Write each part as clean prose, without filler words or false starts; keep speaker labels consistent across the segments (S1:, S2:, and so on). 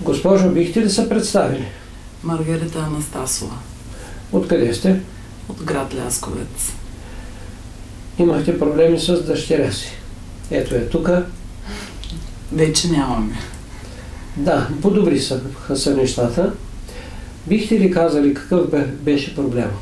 S1: Госпожо, бихте ли се представили?
S2: Маргарита Анастасова.
S1: Откъде сте?
S2: От град Лясковец.
S1: Имахте проблеми с дъщеря си. Ето е тук.
S2: Вече нямаме.
S1: Да, подобри са нещата. Бихте ли казали какъв беше проблема?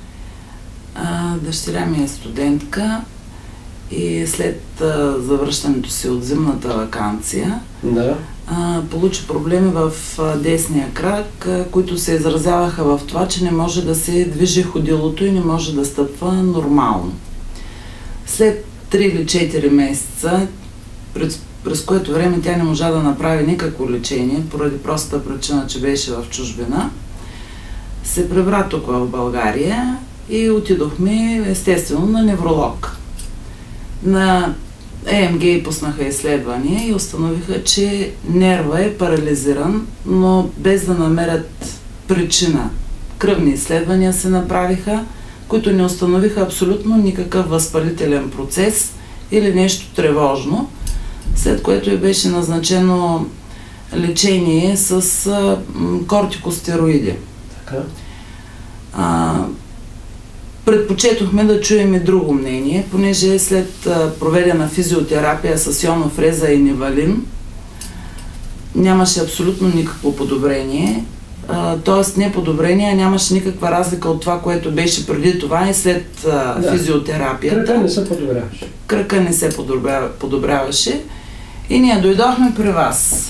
S2: Дъщеря ми е студентка и след завръщането си от зимната ваканция получи проблеми в десния крак, които се изразяваха в това, че не може да се движи ходилото и не може да стъпва нормално. След 3 или 4 месеца, през което време тя не можа да направи никакво лечение, поради простата причина, че беше в чужбина, се прибра тук в България и отидохме естествено на невролог. На ЕМГ пуснаха изследвания и установиха, че нерва е парализиран, но без да намерят причина. Кръвни изследвания се направиха, които не установиха абсолютно никакъв възпалителен процес или нещо тревожно, след което и беше назначено лечение с кортикостероиди.
S1: Така.
S2: Предпочетохме да чуем и друго мнение, понеже след проведена физиотерапия с йонофреза и невалин нямаше абсолютно никакво подобрение. Т.е. не подобрение, а нямаше никаква разлика от това, което беше преди това и след физиотерапията.
S1: Кръка не се подобряваше.
S2: Кръка не се подобряваше и ние дойдохме при вас.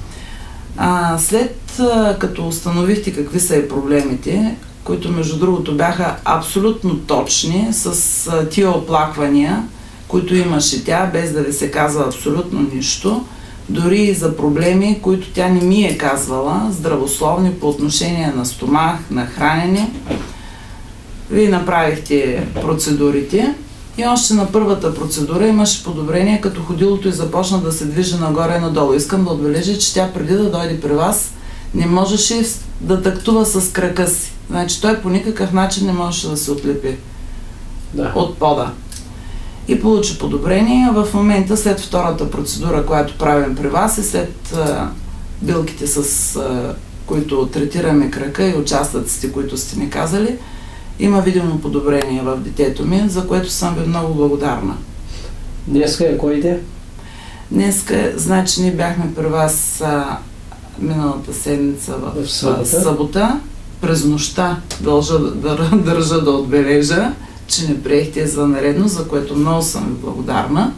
S2: След като установихте какви са и проблемите, които между другото бяха абсолютно точни, с тия оплаквания, които имаше тя, без да ви се казва абсолютно нищо, дори и за проблеми, които тя не ми е казвала, здравословни по отношение на стомах, на хранене. Вие направихте процедурите и още на първата процедура имаше подобрение, като ходилото и започна да се движи нагоре и надолу. Искам да отбележа, че тя преди да дойде при вас не можеше да тактува с крака си. Значи той по никакъв начин не можеше да се отлепи от пода. И получи подобрение. В момента, след втората процедура, която правим при вас и след билките, с които третираме крака и участъците, които сте ни казали, има видимо подобрение в детето ми, за което съм ви много благодарна.
S1: Днеска е кой ден?
S2: Днеска, значи ние бяхме при вас миналата седмица в събота. През нощта държа да отбележа, че не приехте извънредно, за което много съм ви благодарна.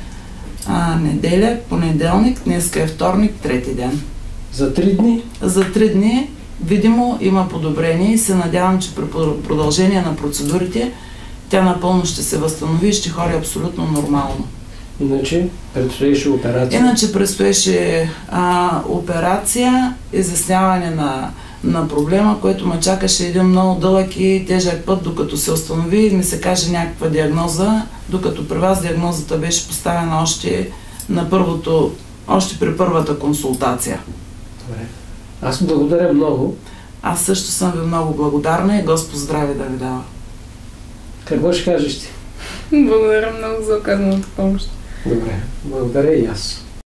S2: Неделя, понеделник, днеска е вторник, трети ден.
S1: За 3 дни?
S2: За 3 дни видимо има подобрение и се надявам, че при продължение на процедурите тя напълно ще се възстанови и ще ходи абсолютно нормално.
S1: Иначе предстоеше операция?
S2: Иначе предстоеше операция, изясняване на проблема, което ме чакаше един много дълъг и тежък път, докато се установи и ми се каже някаква диагноза, докато при вас диагнозата беше поставена още при първата консултация.
S1: Добре. Аз благодаря много.
S2: Аз също съм ви много благодарна и Господ здраве да ви дава.
S1: Какво ще кажеш ти?
S3: Благодаря много за оказаната помощ.
S1: Добре, благодаря и аз.